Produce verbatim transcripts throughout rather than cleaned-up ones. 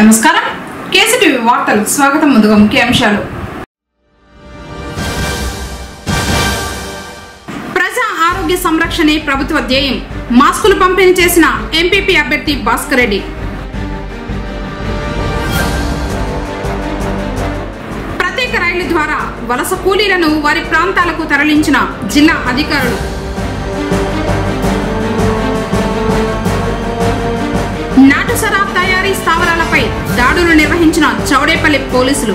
నమస్కారం కేసీటీవీ వార్తలు స్వాగతం ముందుగా ముఖ్యాంశాలు ప్రజా ఆరోగ్య సంరక్షణే ప్రభుత్వ ధ్యేయం మాస్కులు పంపిణీ చేసిన ఎంపీపీ అభ్యర్థి భాస్కర్ రెడ్డి ప్రత్యేక రైలు ద్వారా వలస కూలీలను వారి ప్రాంతాలకు తరలించిన జిల్లా అధికారులు నాటు సరాబ్ తయారీ స్థావరాలపై దాడులు నిర్వహించిన చౌడేపల్లి పోలీసులు.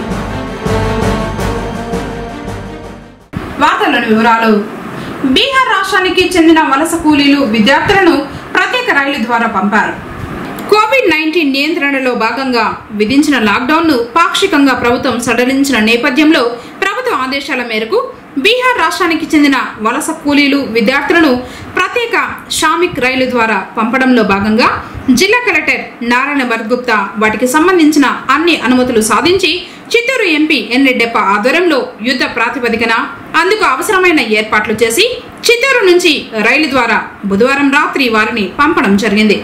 వార్తల్లోని వివరాలు. బీహార్ రాష్ట్రానికి చెందిన వలస కూలీలు విద్యార్థులను ప్రత్యేక రైలు ద్వారా పంపారు. కోవిడ్ నైన్టీన్ నియంత్రణలో భాగంగా విధించిన లాక్డౌన్ ను పాక్షికంగా ప్రభుత్వం సడలించిన నేపథ్యంలో ప్రభుత్వ ఆదేశాల మేరకు బీహార్ రాష్ట్రానికి చెందిన వలస కూలీలు విద్యార్థులను ప్రత్యేక శ్రామిక్ రైలు ద్వారా పంపడంలో భాగంగా జిల్లా కలెక్టర్ నారాయణ బర్గుప్తా వాటికి సంబంధించిన అన్ని అనుమతులు సాధించి చిత్తూరు ఎంపీ ఎన్ రెడ్డప్ప ఆధ్వర్యంలో యుద్ధ ప్రాతిపదికన అందుకు అవసరమైన ఏర్పాట్లు చేసి చిత్తూరు నుంచి రైలు ద్వారా బుధవారం రాత్రి వారిని పంపడం జరిగింది.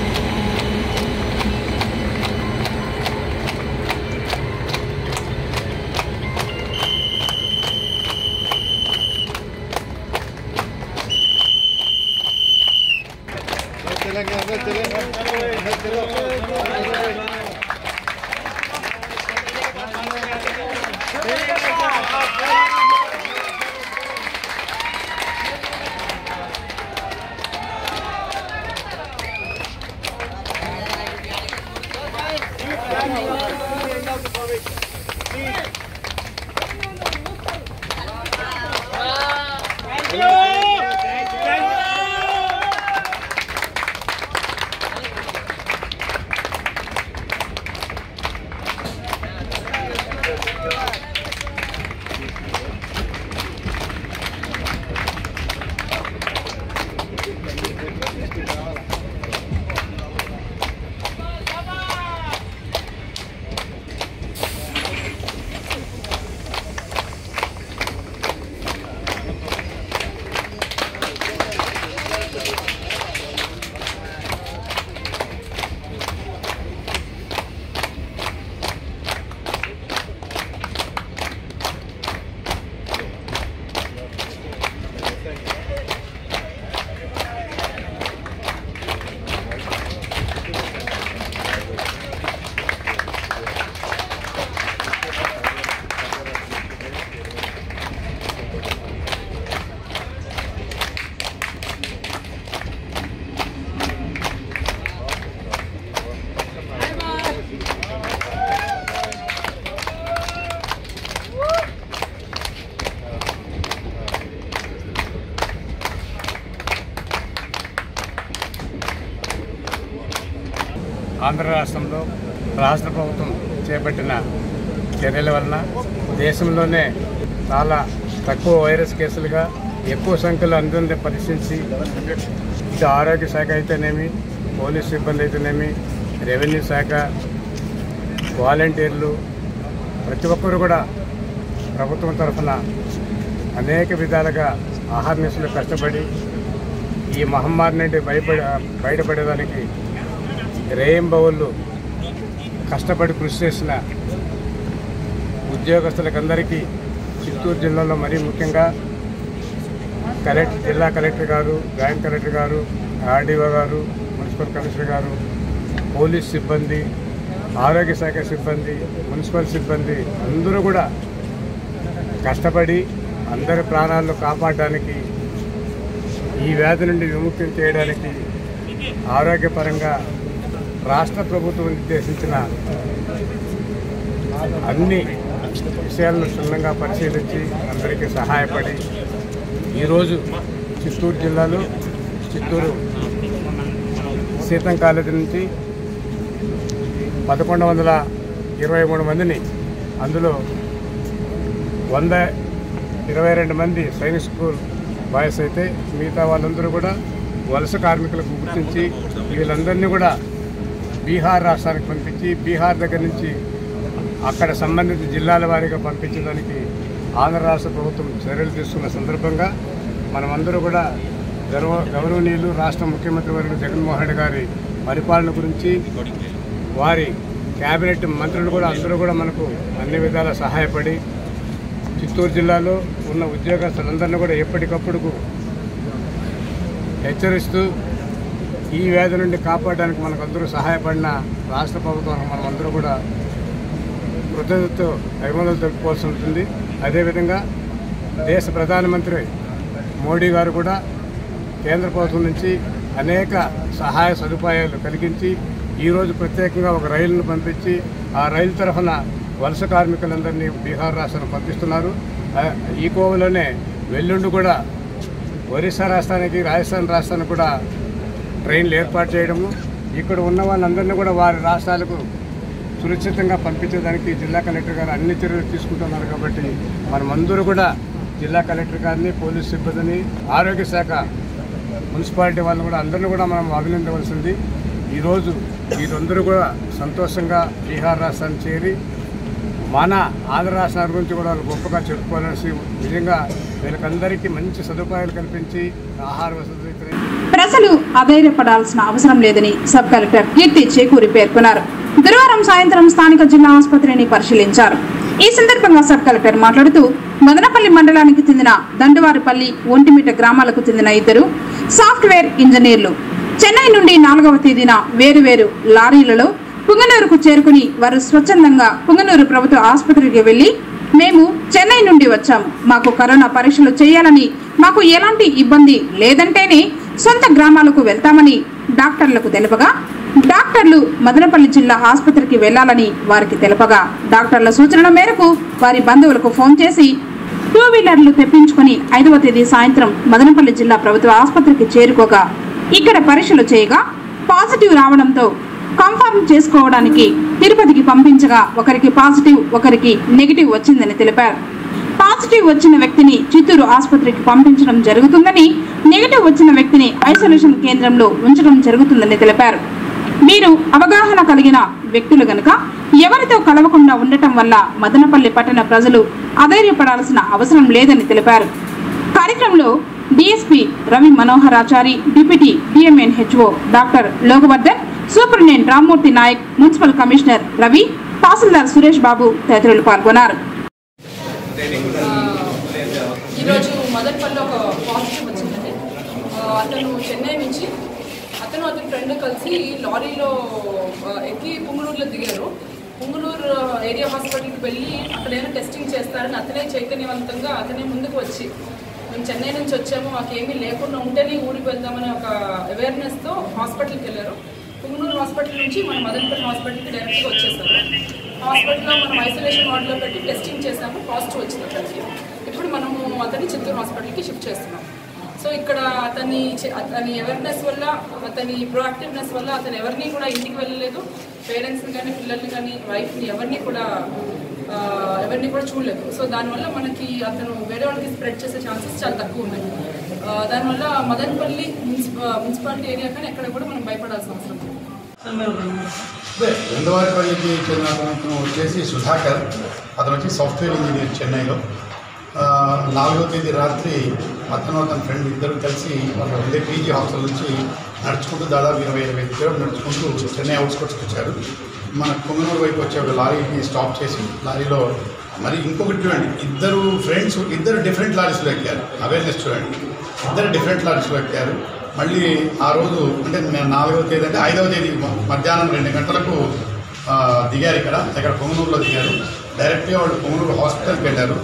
ఆంధ్ర రాష్ట్రంలో రాష్ట్ర ప్రభుత్వం చేపట్టిన చర్యల వలన దేశంలోనే చాలా తక్కువ వైరస్ కేసులుగా ఎక్కువ సంఖ్యలో అందరినీ పరీక్షించి ఇటు ఆరోగ్య శాఖ అయితేనేమి, పోలీస్ సిబ్బంది అయితేనేమి, రెవెన్యూ శాఖ, వాలంటీర్లు ప్రతి ఒక్కరు కూడా ప్రభుత్వం తరఫున అనేక విధాలుగా ఆహార్నిశలు కష్టపడి ఈ మహమ్మారి నుండి భయపడ బయటపడేదానికి రేయింబవళ్ళు కష్టపడి కృషి చేసిన ఉద్యోగస్తులకందరికీ చిత్తూరు జిల్లాలో మరీ ముఖ్యంగా కలెక్టర్ జిల్లా కలెక్టర్ గారు, జాయింట్ కలెక్టర్ గారు, ఆర్డీఓ గారు, మున్సిపల్ కమిషనర్ గారు, పోలీస్ సిబ్బంది, ఆరోగ్య శాఖ సిబ్బంది, మున్సిపల్ సిబ్బంది అందరూ కూడా కష్టపడి అందరి ప్రాణాలను కాపాడడానికి, ఈ వ్యాధి నుండి విముక్తి చేయడానికి ఆరోగ్యపరంగా రాష్ట్ర ప్రభుత్వం నిర్దేశించిన అన్ని విషయాలను క్షుణ్ణంగా పరిశీలించి అందరికీ సహాయపడి ఈరోజు చిత్తూరు జిల్లాలో చిత్తూరు సీతం కాలేజీ నుంచి పదకొండు వందల ఇరవై మూడు మందిని, అందులో వంద ఇరవై రెండు మంది సైనిక్ స్కూల్ బాయ్స్ అయితే మిగతా వాళ్ళందరూ కూడా వలస కార్మికులకు గుర్తించి వీళ్ళందరినీ కూడా బీహార్ రాష్ట్రానికి పంపించి బీహార్ దగ్గర నుంచి అక్కడ సంబంధిత జిల్లాల వారీగా పంపించడానికి ఆంధ్ర రాష్ట్ర ప్రభుత్వం చర్యలు తీసుకున్న సందర్భంగా మనమందరూ కూడా గౌరవ గౌరవనీయులు రాష్ట్ర ముఖ్యమంత్రి వర్యులు జగన్మోహన్ రెడ్డి గారి పరిపాలన గురించి, వారి క్యాబినెట్ మంత్రులు కూడా అందరూ కూడా మనకు అన్ని విధాలా సహాయపడి చిత్తూరు జిల్లాలో ఉన్న ఉద్యోగస్తులందరినీ కూడా ఎప్పటికప్పుడు హెచ్చరిస్తూ ఈ వ్యాధి నుండి కాపాడడానికి మనకు అందరూ సహాయపడిన రాష్ట్ర ప్రభుత్వానికి మనం అందరూ కూడా కృతజ్ఞతతో అభినందనలు తెలుపుకోవాల్సి ఉంటుంది. అదేవిధంగా దేశ ప్రధానమంత్రి మోడీ గారు కూడా కేంద్ర ప్రభుత్వం నుంచి అనేక సహాయ సదుపాయాలు కలిగించి ఈరోజు ప్రత్యేకంగా ఒక రైలును పంపించి ఆ రైలు తరఫున వలస కార్మికులందరినీ బీహార్ రాష్ట్రానికి పంపిస్తున్నారు. ఈ కోవలోనే వెల్లుండి కూడా ఒరిస్సా రాష్ట్రానికి రాజస్థాన్ రాష్ట్రానికి కూడా ట్రైన్లు ఏర్పాటు చేయడము, ఇక్కడ ఉన్న వాళ్ళందరినీ కూడా వారి రాష్ట్రాలకు సురక్షితంగా పంపించేదానికి జిల్లా కలెక్టర్ గారు అన్ని చర్యలు తీసుకుంటున్నారు. కాబట్టి మనమందరూ కూడా జిల్లా కలెక్టర్ గారిని, పోలీసు సిబ్బందిని, ఆరోగ్య శాఖ, మున్సిపాలిటీ వాళ్ళని కూడా అందరినీ కూడా మనం అభినందించవలసింది. ఈరోజు వీరందరూ కూడా సంతోషంగా బీహార్ రాష్ట్రాన్ని చేరి మన ఆంధ్ర రాష్ట్రాల గురించి కూడా గొప్పగా చెప్పుకోవాల్సి, నిజంగా వీళ్ళకందరికీ మంచి సదుపాయాలు కల్పించి ఆహార వసతి ప్రజలు అధైర్యపడాల్సిన అవసరం లేదని సబ్ కలెక్టర్ కీర్తి చేకూరి పేర్కొన్నారు. గురువారం సాయంత్రం స్థానిక జిల్లా ఆసుపత్రిని పరిశీలించారు. ఈ సందర్భంగా సబ్ కలెక్టర్ మాట్లాడుతూ మదనపల్లి మండలానికి చెందిన దండువారిపల్లి, ఒంటిమిట గ్రామాలకు చెందిన ఇద్దరు సాఫ్ట్వేర్ ఇంజనీర్లు చెన్నై నుండి నాలుగవ తేదీన వేరువేరు లారీలలో పుంగనూరుకు చేరుకుని వారు స్వచ్ఛందంగా పుంగనూరు ప్రభుత్వ ఆసుపత్రికి వెళ్లి మేము చెన్నై నుండి వచ్చాము, మాకు కరోనా పరీక్షలు చేయాలని, మాకు ఎలాంటి ఇబ్బంది లేదంటేనే సొంత గ్రామాలకు వెళ్తామని డాక్టర్లకు తెలుపగా డాక్టర్లు మదనపల్లి జిల్లా ఆసుపత్రికి వెళ్లాలని వారికి తెలుపగా డాక్టర్ల సూచనల మేరకు వారి బంధువులకు ఫోన్ చేసి టూ వీలర్లు తెప్పించుకుని ఐదవ తేదీ సాయంత్రం మదనపల్లి జిల్లా ప్రభుత్వ ఆసుపత్రికి చేరుకోగా ఇక్కడ పరీక్షలు చేయగా పాజిటివ్ రావడంతో కన్ఫర్మ్ చేసుకోవడానికి తిరుపతికి పంపించగా ఒకరికి పాజిటివ్, ఒకరికి నెగిటివ్ వచ్చిందని తెలిపారు. పాజిటివ్ వచ్చిన వ్యక్తిని చిత్తూరు ఆసుపత్రికి పంపించడం జరుగుతుందని, నెగిటివ్ వచ్చిన వ్యక్తిని ఐసోలేషన్ కేంద్రంలో ఉంచడం జరుగుతుందని తెలిపారు. మీరు అవగాహన కలిగిన వ్యక్తులు గనుక ఎవరితో కలవకుండా ఉండటం వల్ల మదనపల్లి పట్టణ ప్రజలు అధైర్యపడాల్సిన అవసరం లేదని తెలిపారు. కార్యక్రమంలో DSP Ravi Manoharachari, deputy DMNHO doctor Lokavardhan, superintendent Rammurthy Nayak, municipal commissioner Ravi, తహసీల్దార్ సురేష్ బాబు తదితరులు పాల్గొన్నారు. ఈరోజు మదనపల్లిలో ఒక పాజిటివ్ వచ్చిందండి. అతను చెన్నై నుంచి అతను అతని ఫ్రెండ్ కలిసి లారీలో ఎక్కి పుంగనూరులో దిగారు. పుంగనూరు ఏరియా హాస్పిటల్కి వెళ్ళి అక్కడైనా టెస్టింగ్ చేస్తారని అతనే చైతన్యవంతంగా అతనే ముందుకు వచ్చి మేము చెన్నై నుంచి వచ్చాము, మాకేమీ లేకుండా ఉంటేనే ఊరికి వెళ్దామని ఒక అవేర్నెస్తో హాస్పిటల్కి వెళ్ళారు. పుంగనూరు హాస్పిటల్ నుంచి మన మదనపల్లి హాస్పిటల్కి డైరెక్ట్గా వచ్చేసారు. హాస్పిటల్లో మనం ఐసోలేషన్ వార్డులో పెట్టి టెస్టింగ్ చేసాము, పాజిటివ్ వచ్చింది అతనికి. ఇప్పుడు మనము అతన్ని చిత్తూరు హాస్పిటల్కి షిఫ్ట్ చేస్తున్నాం. సో ఇక్కడ అతని అతని అవేర్నెస్ వల్ల, అతని ప్రోయాక్టివ్నెస్ వల్ల అతను ఎవరిని కూడా ఇంటికి వెళ్ళలేదు. పేరెంట్స్ని కానీ, పిల్లల్ని కానీ, వైఫ్ని ఎవరిని కూడా ఎవరిని కూడా చూడలేదు. సో దానివల్ల మనకి అతను వేరే వాళ్ళకి స్ప్రెడ్ చేసే ఛాన్సెస్ చాలా తక్కువ ఉన్నాయి. దానివల్ల మదనపల్లి మున్సిపాలిటీ ఏరియా కానీ ఎక్కడ కూడా మనం భయపడాల్సిన అవసరం లేదు. దండవారిపల్లికి చెందిన అతను వచ్చేసి సుధాకర్, అతను వచ్చి సాఫ్ట్వేర్ ఇంజనీర్ చెన్నైలో. నాలుగో తేదీ రాత్రి అతను అతని ఫ్రెండ్ ఇద్దరు కలిసి వాళ్ళు ఉండే పీజీ హాస్టల్ నుంచి నడుచుకుంటూ దాదాపు ఇరవై ఇరవై కిలోమీటర్లు నడుచుకుంటూ చెన్నై అవుట్స్కట్స్కి వచ్చారు. మన పొంగనూరు వైపు వచ్చే ఒక లారీని స్టాప్ చేసి లారీలో మరి ఇంకొకటి చూడండి, ఇద్దరు ఫ్రెండ్స్ ఇద్దరు డిఫరెంట్ లారీస్లో ఎక్కారు. అవేర్నెస్ చూడండి, ఇద్దరు డిఫరెంట్ లారీస్లో ఎక్కారు. మళ్ళీ ఆ రోజు అంటే నాలుగవ తేదీ అంటే ఐదవ తేదీ మధ్యాహ్నం రెండు గంటలకు దిగారు. ఇక్కడ ఇక్కడ పొంగనూరులో దిగారు. డైరెక్ట్గా వాళ్ళు పొంగనూరు హాస్పిటల్కి వెళ్ళారు.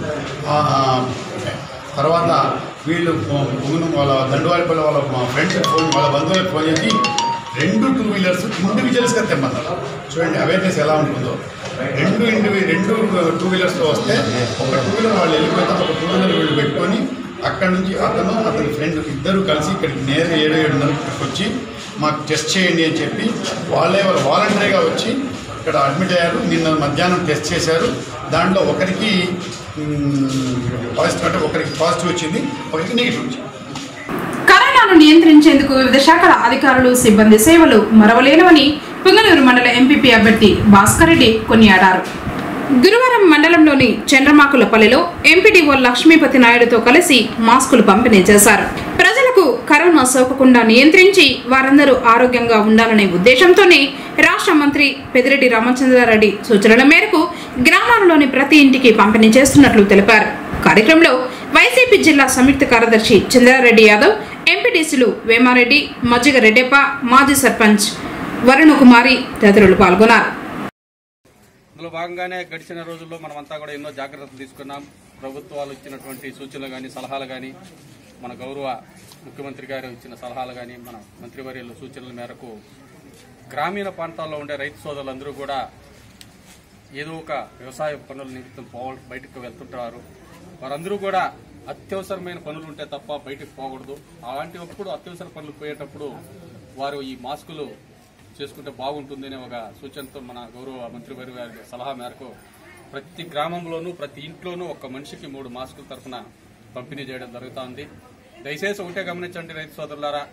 తర్వాత వీళ్ళు పొంగనూరు వాళ్ళ దండువారిపల్లి వాళ్ళ మా ఫ్రెండ్స్ ఫోన్ వాళ్ళ బంధువులకు ఫోన్ చేసి రెండు టూ వీలర్స్ ఇండివిజువల్స్గా తెమ్మన్నారు. చూడండి అవేర్నెస్ ఎలా ఉంటుందో. రెండు ఇండివి రెండు టూ వీలర్స్లో వస్తే ఒక టూ వీలర్ వాళ్ళు వెళ్ళిపోతే ఒక టూ వీలర్ వీళ్ళు పెట్టుకొని అక్కడి నుంచి అతను అతని ఫ్రెండ్ ఇద్దరు కలిసి ఇక్కడికి నేరుగా ఏడు ఏడున్నరకి వచ్చి మాకు టెస్ట్ చేయండి అని చెప్పి వాళ్ళే వాళ్ళు వాలంటరీగా వచ్చి ఇక్కడ అడ్మిట్ అయ్యారు. నిన్న మధ్యాహ్నం టెస్ట్ చేశారు. దాంట్లో ఒకరికి పాజిటివ్ అంటే ఒకరికి పాజిటివ్ వచ్చింది, ఒకరికి నెగిటివ్ వచ్చింది. కరోనాను నియంత్రించేందుకు వివిధ శాఖల అధికారులు, సిబ్బంది సేవలు మరవలేనివని పుంగనూరు మండల ఎంపీపీ అభ్యర్థి భాస్కర్ రెడ్డి కొనియాడారు. గురువారం మండలంలోని చంద్రమాకులపల్లిలో ఎంపీడీఓ లక్ష్మీపతి నాయుడుతో కలిసి మాస్కులు పంపిణీ చేశారు. ప్రజలకు కరోనా కరోనా సోకకుండా నియంత్రించి వారందరూ ఆరోగ్యంగా ఉండాలనే ఉద్దేశంతోనే రాష్ట్ర మంత్రి పెద్దిరెడ్డి రామచంద్రారెడ్డి సూచనల మేరకు గ్రామాలలోని ప్రతి ఇంటికి పంపిణీ చేస్తున్నట్లు తెలిపారు. కార్యక్రమంలో వైసీపీ జిల్లా సంయుక్త కార్యదర్శి చంద్రారెడ్డి యాదవ్, ఎంపీటీసీలు వేమారెడ్డి, మజ్జిగ రెడ్డెప్ప, మాజీ సర్పంచ్ వరుణకుమారి తదితరులు పాల్గొన్నారు. ఇందులో భాగంగానే గడిచిన రోజుల్లో మనమంతా కూడా ఎన్నో జాగ్రత్తలు తీసుకున్నాం. ప్రభుత్వాలు ఇచ్చినటువంటి సూచనలు కానీ సలహాలు కానీ, మన గౌరవ ముఖ్యమంత్రి గారు ఇచ్చిన సలహాలు కానీ, మన మంత్రివర్యుల సూచనల మేరకు గ్రామీణ ప్రాంతాల్లో ఉండే రైతు సోదరులందరూ కూడా ఏదో ఒక వ్యవసాయ పనుల నిమిత్తం పోవ బయటకు వెళ్తుంటారు. వారందరూ కూడా అత్యవసరమైన పనులు ఉంటే తప్ప బయటకు పోకూడదు. అలాంటిప్పుడు అత్యవసర పనులు పోయేటప్పుడు వారు ఈ మాస్కులు చేసుకుంటే బాగుంటుందనే ఒక సూచనతో మన గౌరవ మంత్రివర్య గారి సలహా మేరకు ప్రతి గ్రామంలోనూ ప్రతి ఇంట్లోనూ ఒక మనిషికి మూడు మాస్కుల తరఫున పంపిణీ చేయడం జరుగుతోంది. దయచేసి ఒకటే గమనించండి రైతు సోదరులారా,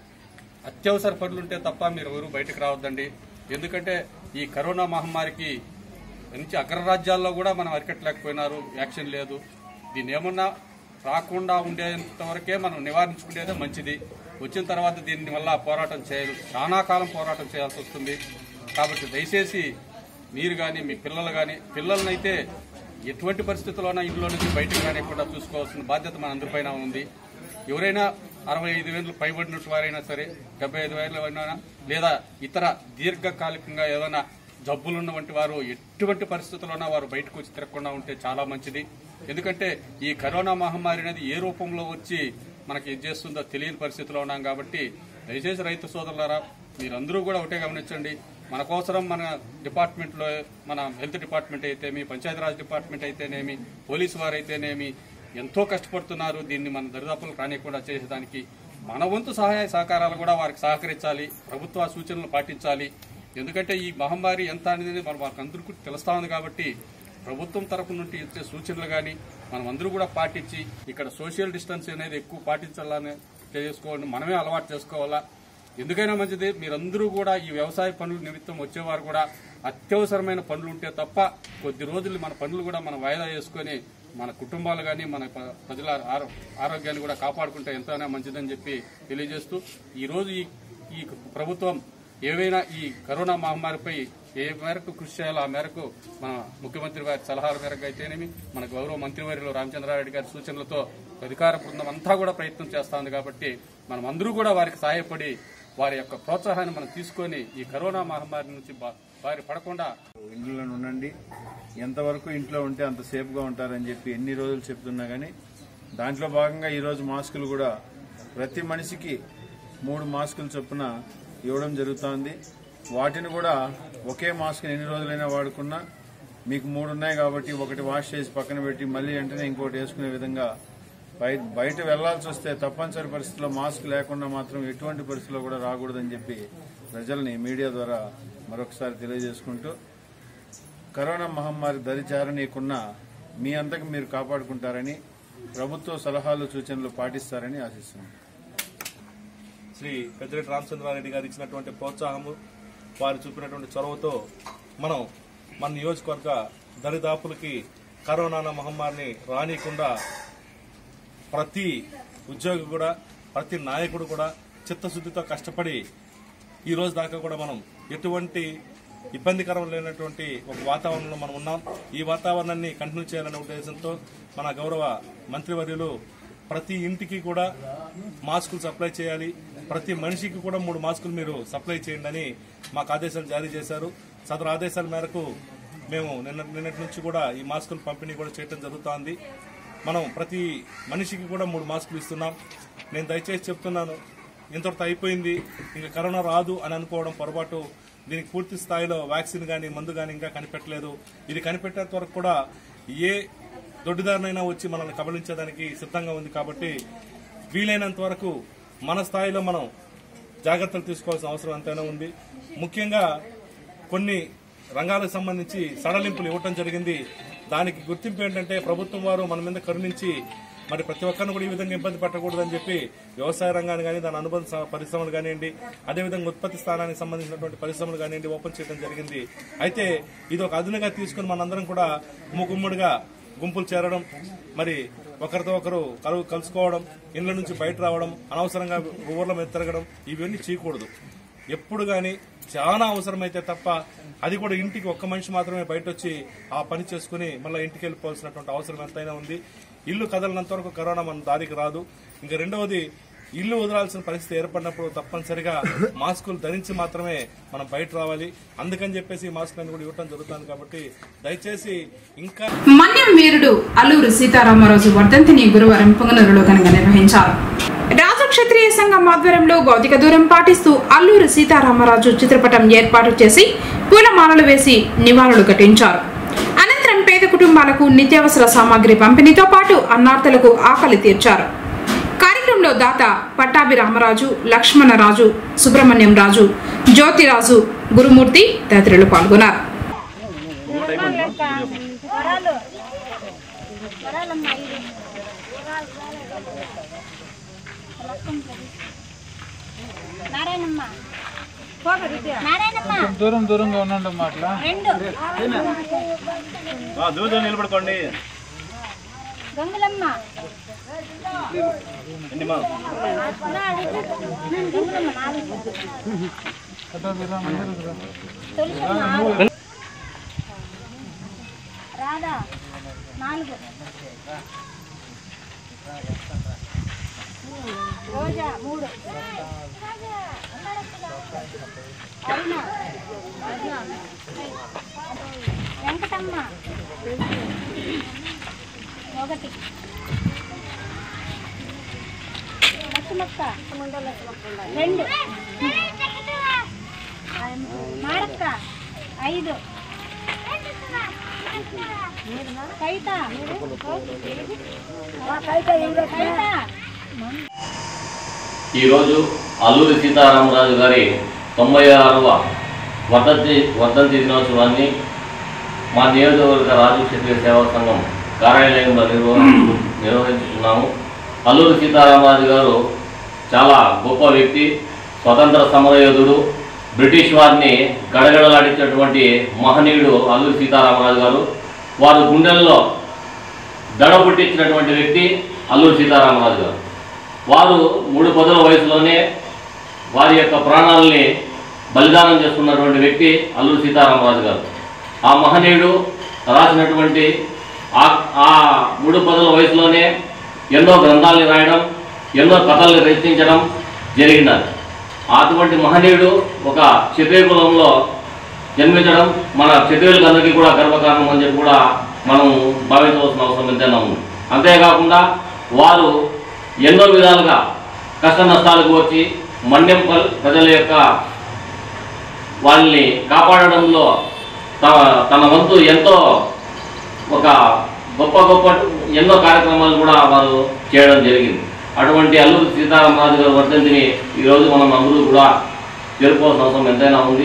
అత్యవసర పనులుంటే తప్ప మీరు ఎవరు బయటకు రావద్దండి. ఎందుకంటే ఈ కరోనా మహమ్మారికి నుంచి అగ్రరాజ్యాల్లో కూడా మనం అరికట్టలేకపోయినారు, యాక్షన్ లేదు. దీన్ని ఏమన్నా రాకుండా ఉండేంత వరకే మనం నివారించుకునేదే మంచిది. వచ్చిన తర్వాత దీని వల్ల పోరాటం చేయాలి, చాలా కాలం పోరాటం చేయాల్సి వస్తుంది. కాబట్టి దయచేసి మీరు కానీ మీ పిల్లలు కానీ, పిల్లలనైతే ఎటువంటి పరిస్థితుల్లోనా ఇంట్లో నుంచి బయటకు రానికుండా చూసుకోవాల్సిన బాధ్యత మన అందరిపైన ఉంది. ఎవరైనా అరవై ఐదు వేలు పైబడిన వారైనా సరే, డెబ్బై ఐదు వేలు అయినా లేదా ఇతర దీర్ఘకాలికంగా ఏదైనా జబ్బులున్న వంటి వారు ఎటువంటి పరిస్థితుల్లోనా వారు బయటకు వచ్చి తిరగకుండా ఉంటే చాలా మంచిది. ఎందుకంటే ఈ కరోనా మహమ్మారి అనేది ఏ రూపంలో వచ్చి మనకి ఏం చేస్తుందో తెలియని పరిస్థితిలో ఉన్నాం. కాబట్టి దయచేసి రైతు సోదరులారా, మీరందరూ కూడా ఒకటే గమనించండి. మన కోసరం మన డిపార్ట్మెంట్లో, మన హెల్త్ డిపార్ట్మెంట్ అయితేమి, పంచాయతీరాజ్ డిపార్ట్మెంట్ అయితేనేమి, పోలీసు వారు అయితేనేమి ఎంతో కష్టపడుతున్నారు. దీన్ని మన దరిదాపులు రానియకుండా చేసేదానికి మన వంతు సహాయ సహకారాలు కూడా వారికి సహకరించాలి, ప్రభుత్వ సూచనలు పాటించాలి. ఎందుకంటే ఈ మహమ్మారి ఎంత అనేది మన వారికి అందరికీ తెలుస్తా ఉంది. కాబట్టి ప్రభుత్వం తరఫు నుండి ఇచ్చే సూచనలు కానీ మనం అందరూ కూడా పాటించి ఇక్కడ సోషల్ డిస్టెన్స్ అనేది ఎక్కువ పాటించాలని చేసుకోవాలని మనమే అలవాటు చేసుకోవాలా. ఎందుకైనా మంచిది మీరందరూ కూడా ఈ వ్యవసాయ పనుల నిమిత్తం వచ్చేవారు కూడా అత్యవసరమైన పనులు ఉంటే తప్ప కొద్ది రోజులు మన పనులు కూడా మనం వాయిదా చేసుకుని మన కుటుంబాలు కానీ మన ప్రజల ఆరోగ్యాన్ని కూడా కాపాడుకుంటే ఎంతైనా మంచిదని చెప్పి తెలియజేస్తూ ఈరోజు ఈ ఈ ప్రభుత్వం ఏవైనా ఈ కరోనా మహమ్మారిపై ఏ మేరకు కృషి చేయాలో ఆ మేరకు మన ముఖ్యమంత్రి గారి సలహాల మేరకు అయితేనేమి, మన గౌరవ మంత్రివర్యులు రామచంద్రారెడ్డి గారి సూచనలతో అధికార బృందం అంతా కూడా ప్రయత్నం చేస్తోంది. కాబట్టి మనం అందరూ కూడా వారికి సహాయపడి వారి యొక్క ప్రోత్సాహాన్ని మనం తీసుకొని ఈ కరోనా మహమ్మారి నుంచి బారి పడకుండా ఇంట్లో ఉండండి, ఎంతవరకు ఇంట్లో ఉంటే అంత సేఫ్గా ఉంటారని చెప్పి ఎన్ని రోజులు చెప్తున్నా కానీ దాంట్లో భాగంగా ఈరోజు మాస్కులు కూడా ప్రతి మనిషికి మూడు మాస్కులు చొప్పున ఇవ్వడం జరుగుతోంది. వాటిని కూడా ఒకే మాస్క్ ఎన్ని రోజులైనా వాడుకున్నా మీకు మూడు ఉన్నాయి కాబట్టి ఒకటి వాష్ చేసి పక్కన పెట్టి మళ్ళీ వెంటనే ఇంకోటి వేసుకునే విధంగా బయట వెళ్లాల్సి వస్తే తప్పనిసరి పరిస్థితుల్లో మాస్క్ లేకుండా మాత్రం ఎటువంటి పరిస్థితుల్లో కూడా రాకూడదని చెప్పి ప్రజల్ని మీడియా ద్వారా మరొకసారి తెలియజేసుకుంటూ కరోనా మహమ్మారి దరి చేరనీయకుండా మీ అంతకు మీరు కాపాడుకుంటారని, ప్రభుత్వ సలహాలు సూచనలు పాటిస్తారని ఆశిస్తున్నాం. శ్రీ పెద్దిరెడ్డి రామచంద్రారెడ్డి గారు ఇచ్చినటువంటి ప్రోత్సాహము, వారు చూపినటువంటి చొరవతో మనం మన నియోజకవర్గ దరిదాపులకి కరోనా మహమ్మారిని రానియకుండా ప్రతి ఉద్యోగి కూడా, ప్రతి నాయకుడు కూడా చిత్తశుద్ధితో కష్టపడి ఈ రోజు దాకా కూడా మనం ఎటువంటి ఇబ్బందికరం లేనటువంటి ఒక వాతావరణంలో మనం ఉన్నాం. ఈ వాతావరణాన్ని కంటిన్యూ చేయాలనే ఉద్దేశంతో మన గౌరవ మంత్రివర్యులు ప్రతి ఇంటికి కూడా మాస్కులు సప్లై చేయాలి, ప్రతి మనిషికి కూడా మూడు మాస్కులు మీరు సప్లై చేయండి అని మాకు ఆదేశాలు జారీ చేశారు. సదరు ఆదేశాల మేరకు మేము నిన్న నిన్నటి నుంచి కూడా ఈ మాస్కులు పంపిణీ కూడా చేయడం జరుగుతోంది. మనం ప్రతి మనిషికి కూడా మూడు మాస్కులు ఇస్తున్నాం. నేను దయచేసి చెప్తున్నాను, ఇంతటితో అయిపోయింది, ఇంకా కరోనా రాదు అని అనుకోవడం పొరపాటు. దీనికి పూర్తి స్థాయిలో వ్యాక్సిన్ కానీ మందు కానీ ఇంకా కనిపెట్టలేదు. ఇది కనిపెట్టేంత వరకు కూడా ఏ దొడ్డిదారినైనా వచ్చి మనల్ని కబలించేదానికి సిద్ధంగా ఉంది. కాబట్టి వీలైనంత వరకు మన స్థాయిలో మనం జాగ్రత్తలు తీసుకోవాల్సిన అవసరం ఎంతైనా ఉంది. ముఖ్యంగా కొన్ని రంగాలకు సంబంధించి సడలింపులు ఇవ్వటం జరిగింది. దానికి గుర్తింపు ఏంటంటే ప్రభుత్వం వారు మన మీద కరుణించి మరి ప్రతి ఒక్కరిని కూడా ఈ విధంగా ఇబ్బంది పెట్టకూడదని చెప్పి వ్యవసాయ రంగాన్ని కానీ దాని అనుబంధ పరిశ్రమలు కానివ్వండి, అదేవిధంగా ఉత్పత్తి స్థానానికి సంబంధించినటువంటి పరిశ్రమలు కానివ్వండి ఓపెన్ చేయడం జరిగింది. అయితే ఇది ఒక అదునుగా తీసుకుని మనందరం కూడా మూకుమ్మడిగా గుంపులు చేరడం, మరి ఒకరితో ఒకరు కలువు కలుసుకోవడం, ఇళ్ల నుంచి బయట రావడం, అనవసరంగా ఊర్ల మీద తిరగడం ఇవన్నీ చేయకూడదు. ఎప్పుడు గాని చాలా అవసరమైతే తప్ప, అది కూడా ఇంటికి ఒక్క మనిషి మాత్రమే బయట వచ్చి ఆ పని చేసుకుని మళ్ళీ ఇంటికి వెళ్ళిపోవాల్సినటువంటి అవసరం ఎంతైనా ఉంది. ఇల్లు కదలనంత వరకు కరోనా మన దారికి రాదు. ఇంకా రెండవది, ఇల్లు వదలాల్సిన పరిస్థితి ఏర్పడినప్పుడు తప్పనిసరిగా మాస్కులు ధరించి మాత్రమే మనం బయట రావాలి. అందుకని చెప్పేసి మాస్కులను కూడా ఇవ్వడం జరుగుతుంది. కాబట్టి దయచేసి ఇంకా మన్యం వీరుడు అల్లూరి సీతారామరాజు వర్ధంతిని గురువారం పుంగనూరులో ఘనంగా నిర్వహించారు. రాజు క్షత్రియ సంఘం ఆధ్వర్యంలో భౌతిక దూరం పాటిస్తూ అల్లూరి సీతారామరాజు చిత్రపటం ఏర్పాటు చేసి పూలమాలలు వేసి నివాళులు ఘటించారు. అనంతరం పేద కుటుంబాలకు నిత్యావసర సామాగ్రి పంపిణీతో పాటు అన్నార్థులకు ఆకలి తీర్చారు. కార్యక్రమంలో దాత పట్టాభి రామరాజు, లక్ష్మణరాజు, సుబ్రహ్మణ్యం రాజు, జ్యోతిరాజు, గురుమూర్తి తదితరులు పాల్గొన్నారు. దూరం దూరంగా ఉండండి మాట్లా దూరం నిలబడుకోండి. గంగులమ్మ రాధా నాలుగు, రోజా మూడు, వెంకటమ్మ ఒకటి, లక్ష్మక్క రెండు, మారక్క ఐదు, కైత ఈరోజు అల్లూరి సీతారామరాజు గారి తొంభై ఆరవ వర్ధంతి వర్ధంతి దినోత్సవాన్ని మా నియోజకవర్గ రాజు క్షత్రియ సేవా సంఘం కార్యాలయంలో నిర్వహించు నిర్వహించుతున్నాము. అల్లూరి సీతారామరాజు గారు చాలా గొప్ప వ్యక్తి, స్వతంత్ర సమరయోధుడు, బ్రిటిష్ వారిని గడగడలాడించినటువంటి మహనీయుడు అల్లూరి సీతారామరాజు గారు. వారు గుండెల్లో దడ పుట్టించినటువంటి వ్యక్తి అల్లూరి సీతారామరాజు గారు. వారు మూడు పదుల వయసులోనే వారి యొక్క ప్రాణాలని బలిదానం చేసుకున్నటువంటి వ్యక్తి అల్లూరి సీతారామరాజు గారు. ఆ మహనీయుడు రాసినటువంటి ఆ మూడు పదుల వయసులోనే ఎన్నో గ్రంథాలని రాయడం, ఎన్నో కథల్ని రచించడం జరిగినది. అటువంటి మహనీయుడు ఒక క్షత్రియ కులంలో జన్మించడం మన క్షత్రియులకు అందరికీ కూడా గర్వకారణం అని చెప్పి కూడా మనం భావించవలసిన అవసరం ఎంతైనా ఉంది. అంతేకాకుండా వారు ఎన్నో విధాలుగా కష్ట నష్టాలకు వచ్చి మన్యం ప్రజల యొక్క వాళ్ళని కాపాడడంలో తన తన వంతు ఎంతో ఒక గొప్ప గొప్ప ఎన్నో కార్యక్రమాలు కూడా వారు చేయడం జరిగింది. అటువంటి అల్లూరి సీతారామరాజు గారి వర్ధంతిని ఈరోజు మనం అందరూ కూడా జరుపుకోవాల్సిన అవసరం ఎంతైనా ఉంది.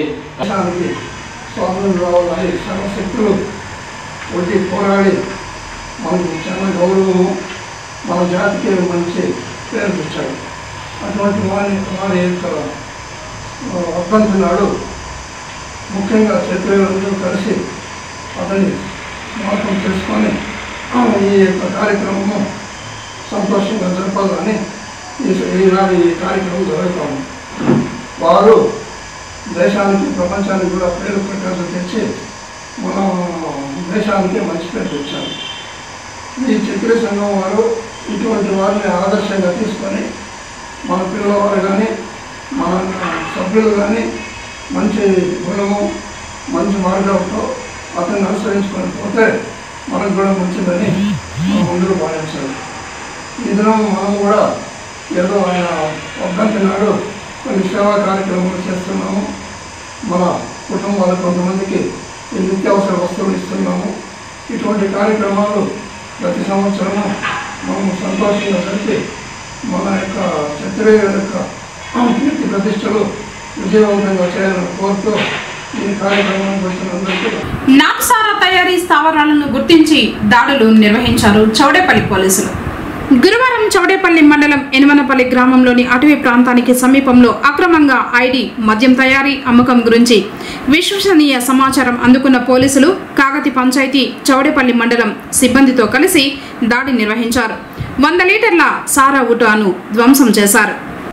సర్వశక్తులు వచ్చి పోరాడి మనకు చాలా గౌరవము, మన జాతికి మంచి పేరు తెచ్చాడు. అటువంటి వారి వారి యొక్క వర్ధంతి నాడు ముఖ్యంగా క్షత్రియులందరూ కలిసి అతన్ని మార్గం చేసుకొని ఈ యొక్క కార్యక్రమము సంతోషంగా జరపాలని ఈనాడు ఈ కార్యక్రమం జరుగుతాము. వారు దేశానికి ప్రపంచానికి కూడా పేరు ప్రకాశం తెచ్చి మన దేశానికి మంచి పేరు తెచ్చారు. ఈ క్షత్రియ సంఘం వారు ఇటువంటి వారిని ఆదర్శంగా తీసుకొని మన పిల్లవారు కానీ మన సభ్యులు కానీ మంచి గుణము మంచి మార్గంతో అతన్ని అనుసరించుకొని పోతే మనకు కూడా మంచిదని అందరూ భావించారు. ఈ దినం మనం కూడా ఏదో ఆయన వర్ధంతి నాడు కొన్ని సేవా కార్యక్రమాలు చేస్తున్నాము. మన కుటుంబాల కొంతమందికి ఈ నిత్యావసర వస్తువులు ఇస్తున్నాము. ఇటువంటి కార్యక్రమాలు ప్రతి సంవత్సరము మనము సంతోషంగా జరిపి మన యొక్క క్షత్రియ యొక్క కీర్తి ప్రతిష్టలు విజయవంతంగా చేయాలని కోరుతూ ఈ కార్యక్రమానికి వచ్చిన అందరికీ నాటుసారా తయారీ స్థావరాలను గుర్తించి దాడులు నిర్వహించారు చౌడేపల్లి పోలీసులు. గురువారం చౌడేపల్లి మండలం ఎనమనపల్లి గ్రామంలోని అటవీ ప్రాంతానికి సమీపంలో అక్రమంగా ఐడి మద్యం తయారీ అమ్మకం గురించి విశ్వసనీయ సమాచారం అందుకున్న పోలీసులు కాగతి పంచాయతీ చౌడేపల్లి మండలం సిబ్బందితో కలిసి దాడి నిర్వహించారు. వంద లీటర్ల సారా ఊటాను ధ్వంసం చేశారు.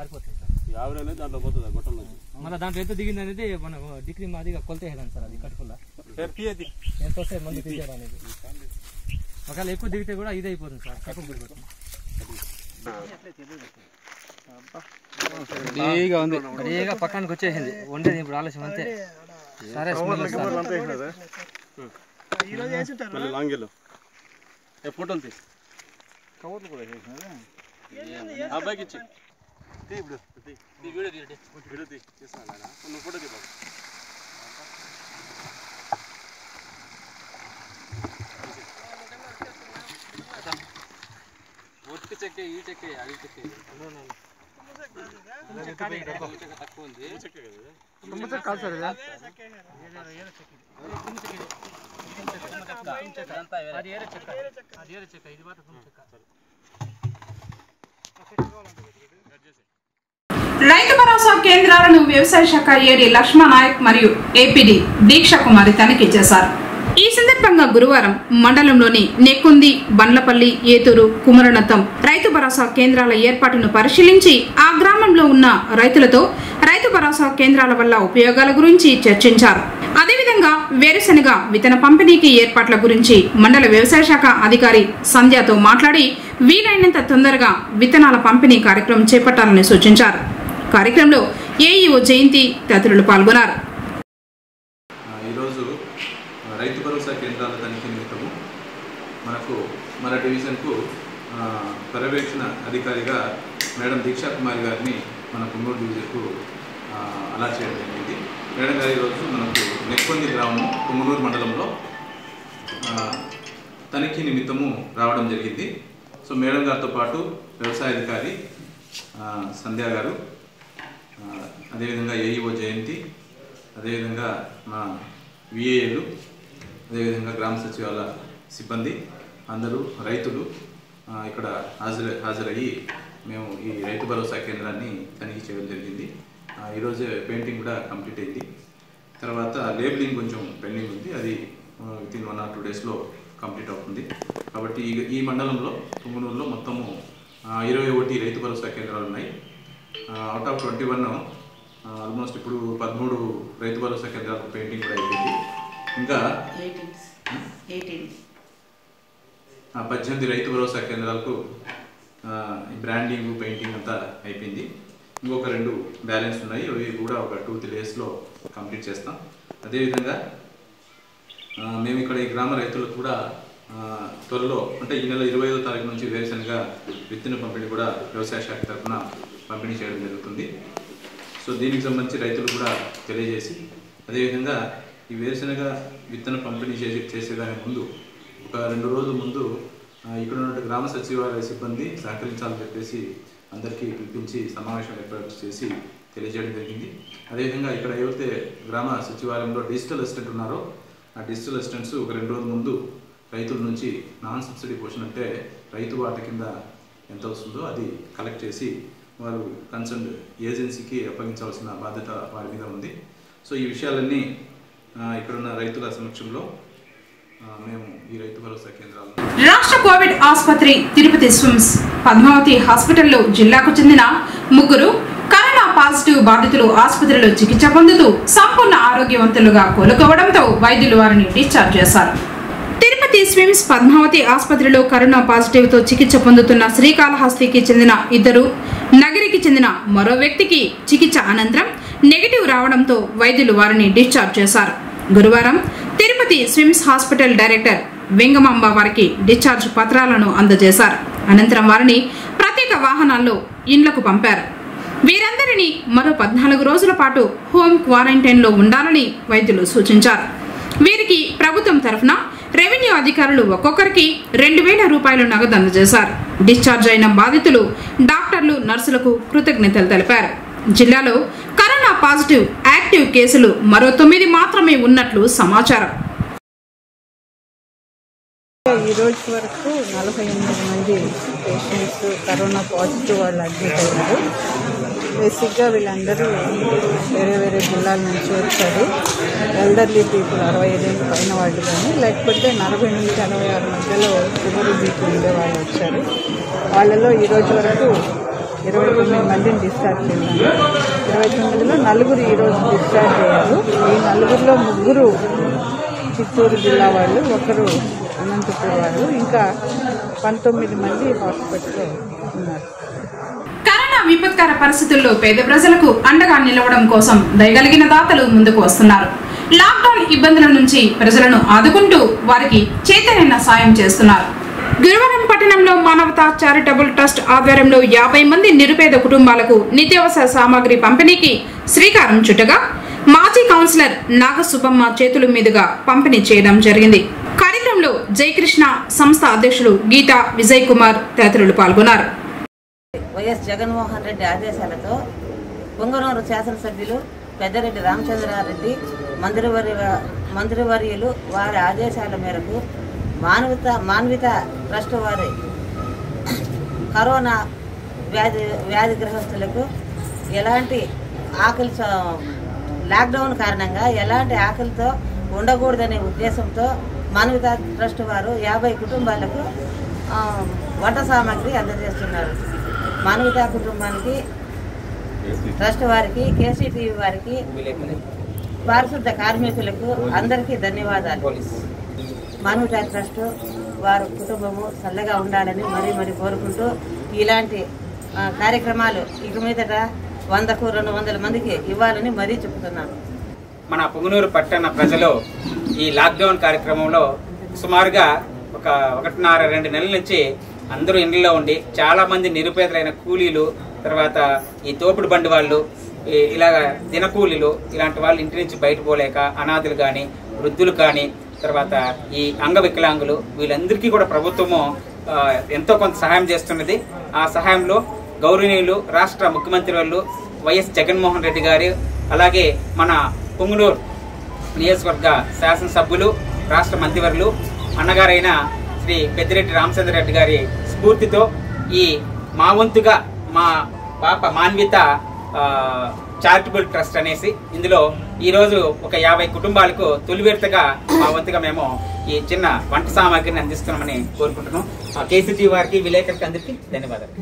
మన దాంట్లో ఎంత దిగింది అనేది మన డిగ్రీ మాదిగా కొలతేయాలి సార్. అది కట్టుకున్నా ఎంత వస్తాయి మంది తీసేయాలనేది. ఒకవేళ ఎక్కువ దిగితే కూడా ఇది అయిపోతుంది సార్. కట్టుకు రెడీగా పక్కనకి వచ్చేసింది. వండేది ఇప్పుడు ఆలస్యం అంతే. సరే ఫోటోలు తీసి కవర్లు కూడా అబ్బాయికి ఇచ్చి వీడియో వీడియో తీసినా నువ్వు ఫోటో తీ బాబు. ఒట్టి చెక్క ఈ చెక్క అది చెక్క తక్కువ ఉంది. రైతు భరోసా కేంద్రాలను వ్యవసాయ శాఖ ఏడీ లక్ష్మణ నాయక్ మరియు ఏపీడీ దీక్ష కుమారి తనిఖీ చేశారు. ఈ సందర్భంగా గురువారం మండలంలోని నెక్కుంది, బండ్లపల్లి, ఏతూరు, కుమరనత్తం రైతు భరోసా కేంద్రాల ఏర్పాటును పరిశీలించి ఆ గ్రామంలో ఉన్న రైతులతో రైతు భరోసా కేంద్రాల వల్ల ఉపయోగాల గురించి చర్చించారు. అదేవిధంగా వేరుశెనగ విత్తన పంపిణీకి ఏర్పాట్ల గురించి మండల వ్యవసాయ శాఖ అధికారి సంధ్యతో మాట్లాడి వీలైనంత తొందరగా విత్తనాల పంపిణీ కార్యక్రమం చేపట్టాలని సూచించారు. కార్యక్రమంలో ఏఈఓ జయంతి తదితరులు పాల్గొన్నారు. ఈరోజు రైతు భరోసా కేంద్రాల తనిఖీ నిమిత్తము మనకు మన డివిజన్కు పర్యవేక్షణ అధికారిగా మేడం దీక్షా కుమారి గారిని మన పుంగూరు డివిజన్కు అలాట్ చేయడం జరిగింది. మేడం గారు ఈరోజు మనకు నెక్కొంది గ్రామం పుంగనూరు మండలంలో తనిఖీ నిమిత్తము రావడం జరిగింది. సో మేడం గారితో పాటు వ్యవసాయ అధికారి సంధ్య గారు, అదేవిధంగా ఏఈఓ జయంతి, అదేవిధంగా మా విఏఏలు, అదేవిధంగా గ్రామ సచివాలయ సిబ్బంది అందరూ రైతులు ఇక్కడ హాజరు హాజరయ్యి మేము ఈ రైతు భరోసా కేంద్రాన్ని తనిఖీ చేయడం జరిగింది. ఈరోజు పెయింటింగ్ కూడా కంప్లీట్ అయింది. తర్వాత లేబులింగ్ కొంచెం పెండింగ్ ఉంది, అది within one or two డేస్లో కంప్లీట్ అవుతుంది. కాబట్టి ఈ ఈ మండలంలో తుంగనూరులో మొత్తము ఇరవై ఒకటి రైతు భరోసా కేంద్రాలు ఉన్నాయి. Out of twenty one almost ఇప్పుడు పదమూడు రైతు భరోసా కేంద్రాలకు పెయింటింగ్ కూడా అయిపోయింది. ఇంకా పద్దెనిమిది రైతు భరోసా కేంద్రాలకు బ్రాండింగ్ పెయింటింగ్ అంతా అయిపోయింది. ఇంకొక రెండు బ్యాలెన్స్ ఉన్నాయి, అవి కూడా ఒక టూ త్రీ డేస్లో కంప్లీట్ చేస్తాం. అదేవిధంగా మేము ఇక్కడ ఈ గ్రామ రైతులకు కూడా త్వరలో అంటే ఈ నెల ఇరవై ఐదో తారీఖు నుంచి వేరుశనగ విత్తన పంపిణీ కూడా వ్యవసాయ శాఖ తరఫున పంపిణీ చేయడం జరుగుతుంది. సో దీనికి సంబంధించి రైతులు కూడా తెలియజేసి, అదేవిధంగా ఈ వేరుశనగ విత్తన పంపిణీ చేసే చేసేదాని ముందు ఒక రెండు రోజుల ముందు ఇక్కడ ఉన్న గ్రామ సచివాలయ సిబ్బంది సహకరించాలని చెప్పేసి అందరికీ పిలిపించి సమావేశం ఏర్పాటు చేసి తెలియజేయడం జరిగింది. అదేవిధంగా ఇక్కడ ఎవరైతే గ్రామ సచివాలయంలో డిజిటల్ అసిస్టెంట్ ఉన్నారో ఆ డిజిటల్ అసిస్టెంట్స్ ఒక రెండు రోజుల ముందు రైతుల నుంచి నాన్ సబ్సిడీ పోషన్ అంటే రైతు వాట కింద ఎంత వస్తుందో అది కలెక్ట్ చేసి వారు కన్సర్న్ ఏజెన్సీకి అప్పగించాల్సిన బాధ్యత వారి మీద ఉంది. సో ఈ విషయాలన్నీ ఇక్కడున్న రైతుల సమక్షంలో మేము ఈ రైతు భరోసా కేంద్రాలు రాష్ట్ర కోవిడ్ ఆసుపత్రి తిరుపతి స్విమ్స్ పద్మావతి హాస్పిటల్లో జిల్లాకు చెందిన ముగ్గురు కరోనా పాజిటివ్ బాధితులు ఆసుపత్రిలో చికిత్స పొందుతూ సంపూర్ణ ఆరోగ్యవంతులుగా కోలుకోవడంతో వైద్యులు వారిని డిశ్చార్జ్ చేశారు. తిరుపతి స్విమ్స్ పద్మావతి ఆసుపత్రిలో కరోనా పాజిటివ్ తో చికిత్స పొందుతున్న శ్రీకాళహస్తికి చెందిన ఇద్దరు, నగరికి చెందిన మరో వ్యక్తికి చికిత్స అనంతరం నెగిటివ్ రావడంతో వైద్యులు వారిని డిశ్చార్జ్ చేశారు. గురువారం తిరుపతి స్విమ్స్ హాస్పిటల్ డైరెక్టర్ వెంగమాంబ వారికి డిశ్చార్జ్ పత్రాలను అందజేశారు. అనంతరం వారిని ప్రత్యేక వాహనాల్లో ఇండ్లకు పంపారు. వీరందరినీ మరో పద్నాలుగు రోజుల పాటు హోమ్ క్వారంటైన్ లో ఉండాలని వైద్యులు సూచించారు. వీరికి ప్రభుత్వం తరఫున రెవెన్యూ అధికారులు ఒక్కొక్కరికి రెండు వేల రూపాయలు నగదు అందజేశారు. డిశ్చార్జ్ అయిన బాధితులు డాక్టర్లు, నర్సులకు కృతజ్ఞతలు తెలిపారు. జిల్లాలో కరోనా పాజిటివ్ యాక్టివ్ కేసులు మరో తొమ్మిది మాత్రమే ఉన్నట్లు సమాచారం. ఈ రోజు వరకు నలభై ఎనిమిది మంది పేషెంట్స్ కరోనా పాజిటివ్ వాళ్ళు అడ్మిట్ అయ్యారు. బేసిక్గా వీళ్ళందరూ వేరే వేరే జిల్లాల నుంచి వచ్చారు. ఎల్డర్లీ పీపుల్ అరవై ఐదేళ్ళ పైన వాళ్ళు కానీ, లేకపోతే నలభై నుంచి అరవై ఆరు మధ్యలో షుగర్ బీపీ ఉండే వాళ్ళు వచ్చారు. వాళ్ళలో ఈ రోజు వరకు ఇరవై తొమ్మిది మందిని డిశ్చార్జ్ చేశారు. ఇరవై తొమ్మిదిలో నలుగురు ఈరోజు డిశ్చార్జ్ అయ్యారు. ఈ నలుగురిలో ముగ్గురు చిత్తూరు జిల్లా వాళ్ళు, ఒకరు అనంతపూర్ వాళ్ళు, ఇంకా పంతొమ్మిది మంది హాస్పిటల్లో ఉన్నారు. కరోనా విపత్కర పరిస్థితుల్లో పేద ప్రజలకు అండగా నిలవడం కోసం దయగలిగిన దాతలు ముందుకు వస్తున్నారు. లాక్డౌన్ ఇబ్బందుల నుంచి ప్రజలను ఆదుకుంటూ వారికి చేతనైన సాయం చేస్తున్నారు. గురువారం పట్టణంలో మానవతా చారిటబుల్ ట్రస్ట్ ఆధ్వర్యంలో యాభై మంది నిరుపేద కుటుంబాలకు నిత్యావసర సామాగ్రి పంపిణీకి శ్రీకారం చుట్టగా మాజీ కౌన్సిలర్ నాగసుబ్బమ్మ చేతుల మీదుగా పంపిణీ చేయడం జరిగింది. కార్యక్రమంలో జయకృష్ణ సంస్థ అధ్యక్షులు గీతా విజయ్ కుమార్ తదితరులు పాల్గొన్నారు. వైఎస్ జగన్మోహన్ రెడ్డి ఆదేశాలతో పొంగనూరు శాసనసభ్యులు పెద్దరెడ్డి రామచంద్రారెడ్డి మంత్రివర్య మంత్రివర్యులు వారి ఆదేశాల మేరకు మానవత మానవిత ట్రస్ట్ వారి కరోనా వ్యాధి వ్యాధిగ్రస్తులకు ఎలాంటి ఆకలి లాక్డౌన్ కారణంగా ఎలాంటి ఆకలితో ఉండకూడదనే ఉద్దేశంతో మానవిత ట్రస్ట్ వారు యాభై కుటుంబాలకు వంట సామాగ్రి అందజేస్తున్నారు. మానవిత కుటుంబానికి, ట్రస్ట్ వారికి, కేసీటీవీ వారికి, పారిశుద్ధ కార్మికులకు అందరికీ ధన్యవాదాలు. మానవిత ట్రస్ట్ వారి కుటుంబము చల్లగా ఉండాలని మరీ మరీ కోరుకుంటూ ఇలాంటి కార్యక్రమాలు ఇక మీదట వందకు రెండు వందల మందికి ఇవ్వాలని మరీ చెప్తున్నాను. మన పొంగనూరు పట్టణ ప్రజలు ఈ లాక్డౌన్ కార్యక్రమంలో సుమారుగా ఒక ఒకటిన్నర రెండు నెలల నుంచి అందరూ ఇండ్లలో ఉండి చాలా మంది నిరుపేదలైన కూలీలు, తర్వాత ఈ తోపుడు బండి వాళ్ళు, ఇలాగ దినకూలీలు, ఇలాంటి వాళ్ళు ఇంటి నుంచి బయట పోలేక అనాథులు కానీ, వృద్ధులు కానీ, తర్వాత ఈ అంగవికలాంగులు, వీళ్ళందరికీ కూడా ప్రభుత్వము ఎంతో కొంత సహాయం చేస్తున్నది. ఆ సహాయంలో గౌరవనీయులు రాష్ట్ర ముఖ్యమంత్రి వాళ్ళు వైఎస్ జగన్మోహన్ రెడ్డి గారు, అలాగే మన పొంగనూరు నియోజకవర్గ శాసనసభ్యులు, రాష్ట్ర మంత్రివర్యులు అన్నగారైన శ్రీ పెద్దిరెడ్డి రామచంద్రారెడ్డి గారి స్ఫూర్తితో ఈ మా వంతుగా మా పాప మాన్విత చారిటబుల్ ట్రస్ట్ అనేసి ఇందులో ఈరోజు ఒక యాభై కుటుంబాలకు తొలి విడతగా మా వంతుగా మేము ఈ చిన్న వంట సామాగ్రిని అందిస్తున్నామని కోరుకుంటున్నాం. ఆ కేసీజీ వారికి, విలేకరులకి అందరికీ ధన్యవాదాలు.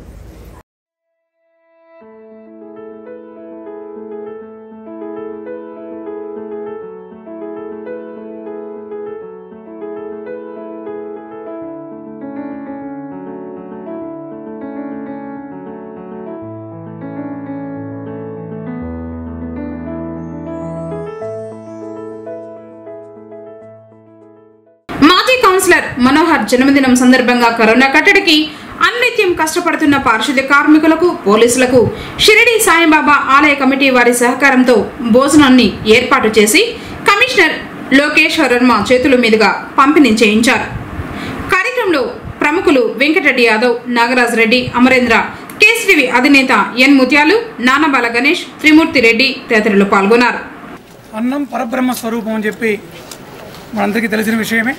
కౌన్సిలర్ మనోహర్ జన్మదినం సందర్భంగా కరోనా కట్టడికి అన్నిత్యం కష్టపడుతున్న పారిశుద్ధ్య కార్మికులకు, పోలీసులకు షిరిడి సాయిబాబా ఆలయ కమిటీ వారి సహకారంతో భోజనాన్ని ఏర్పాటు చేసి కమిషనర్ లోకేష్ వర్మ చేతుల మీదుగా పంపిణీ చేయించారు. కార్యక్రమంలో ప్రముఖులు వెంకటరెడ్డి యాదవ్, నాగరాజ్ రెడ్డి, అమరేంద్ర, కేసీటీవీ అధినేత ఎన్ ముత్యాలు, నానబాల గణేష్, త్రిమూర్తి రెడ్డి తదితరులు పాల్గొన్నారు. అన్నం పరబ్రహ్మ స్వరూపం అని చెప్పి మనందరికీ తెలిసిన విషయమే.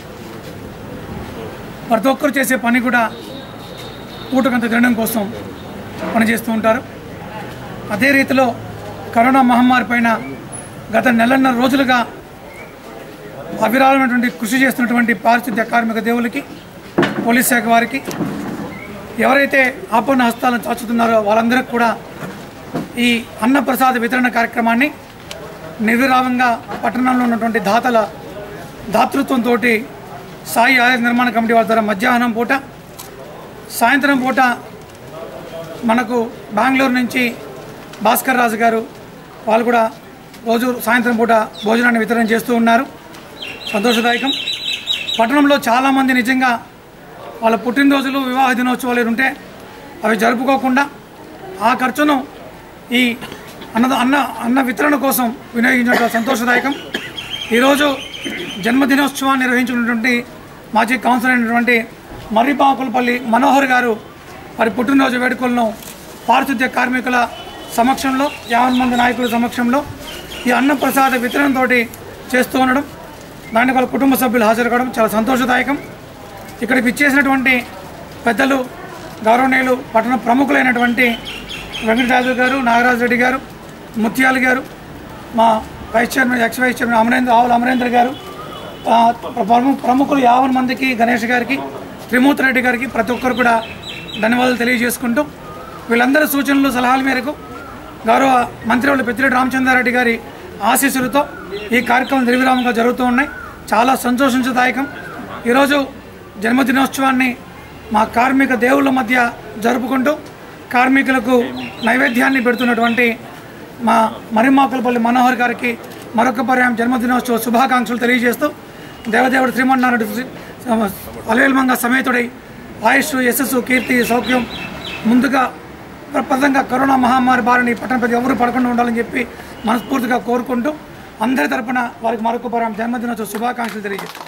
ప్రతి ఒక్కరు చేసే పని కూడా పూటకంత తినడం కోసం పనిచేస్తూ ఉంటారు. అదే రీతిలో కరోనా మహమ్మారి పైన గత నెలన్నర రోజులుగా అవిరాళమైనటువంటి కృషి చేస్తున్నటువంటి పారిశుద్ధ్య కార్మిక దేవులకి, పోలీస్ శాఖ వారికి, ఎవరైతే ఆపన్న హస్తాలను చాచుతున్నారో వాళ్ళందరికీ కూడా ఈ అన్నప్రసాద వితరణ కార్యక్రమాన్ని నిర్విరామంగా పట్టణంలో ఉన్నటువంటి దాతల దాతృత్వంతో సాయి ఆలయ నిర్మాణ కమిటీ వాళ్ళ ద్వారా మధ్యాహ్నం పూట, సాయంత్రం పూట మనకు బెంగళూరు నుంచి భాస్కర్ రాజు గారు వాళ్ళు కూడా రోజు సాయంత్రం పూట భోజనాన్ని వితరణ చేస్తూ ఉన్నారు. సంతోషదాయకం. పట్టణంలో చాలామంది నిజంగా వాళ్ళ పుట్టినరోజులు, వివాహ దినోత్సవాలు ఉంటే అవి జరుపుకోకుండా ఆ ఖర్చును ఈ అన్న అన్న అన్న వితరణ కోసం వినియోగించడం సంతోషదాయకం. ఈరోజు జన్మదినోత్సవాన్ని నిర్వహించినటువంటి మాజీ కౌన్సిలర్ అయినటువంటి మర్రిపాకులపల్లి మనోహర్ గారు వారి పుట్టినరోజు వేడుకలను పారిశుద్ధ్య కార్మికుల సమక్షంలో, యాభై మంది నాయకుల సమక్షంలో ఈ అన్నప్రసాద వితరణతో చేస్తూ ఉండడం, దానికి వాళ్ళ కుటుంబ సభ్యులు హాజరు కావడం చాలా సంతోషదాయకం. ఇక్కడికి ఇచ్చేసినటువంటి పెద్దలు గౌరవనీయులు పట్టణ ప్రముఖులైనటువంటి వెంకటరాజు గారు, నాగరాజు రెడ్డి గారు, ముత్యాలు గారు, మా vice chairman ex vice chairman Amarendra Avula Amarendra గారు, ప్రముఖులు యాభై మందికి, గణేష్ గారికి, త్రిమూర్తి రెడ్డి గారికి ప్రతి ఒక్కరు కూడా ధన్యవాదాలు తెలియజేసుకుంటూ వీళ్ళందరి సూచనలు సలహాల మేరకు గౌరవ మంత్రివర్యులు పెద్దిరెడ్డి రామచంద్రారెడ్డి గారి ఆశీస్సులతో ఈ కార్యక్రమం నిర్విరామంగా జరుగుతూ ఉన్నాయి. చాలా సంతోషించదాయకం. ఈరోజు జన్మదినోత్సవాన్ని మా కార్మిక దేవుళ్ళ మధ్య జరుపుకుంటూ కార్మికులకు నైవేద్యాన్ని పెడుతున్నటువంటి మా మరిమాకులపల్లి మనోహర్ గారికి మరొక పర్యాయం జన్మదినోత్సవ శుభాకాంక్షలు తెలియజేస్తూ దేవదేవుడు శ్రీమన్నారాయణుడు అలవేల్మంగా సమేతుడై ఆయుష్, యశస్సు, కీర్తి, సౌఖ్యం ముందుగా ప్రపంచంగా కరోనా మహమ్మారి బారిని పట్టణ ప్రతి ఎవరు పడకుండా ఉండాలని చెప్పి మనస్ఫూర్తిగా కోరుకుంటూ అందరి తరపున వారికి మరొక పర్యాయం జన్మదినోత్సవ శుభాకాంక్షలు తెలియజేస్తాం.